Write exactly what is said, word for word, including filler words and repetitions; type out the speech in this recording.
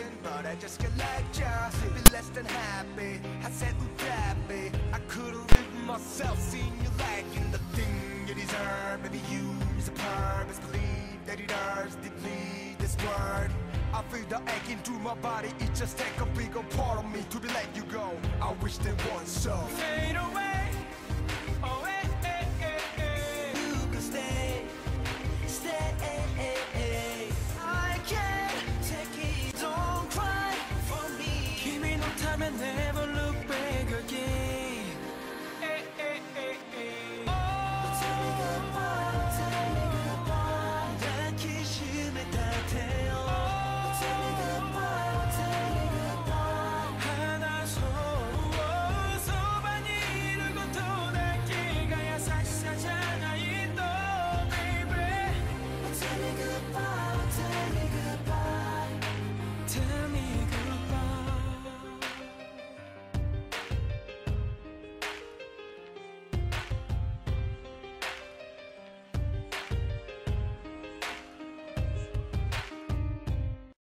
but I just get like ya. Living less than happy, I said would happy. I couldn't live myself, seeing you lacking the thing you deserve. Maybe you is a purpose, believe that it hurts deeply. This word, I feel the aching through my body. It just take a bigger part of me to be let you go. I wish there was so. Fade away.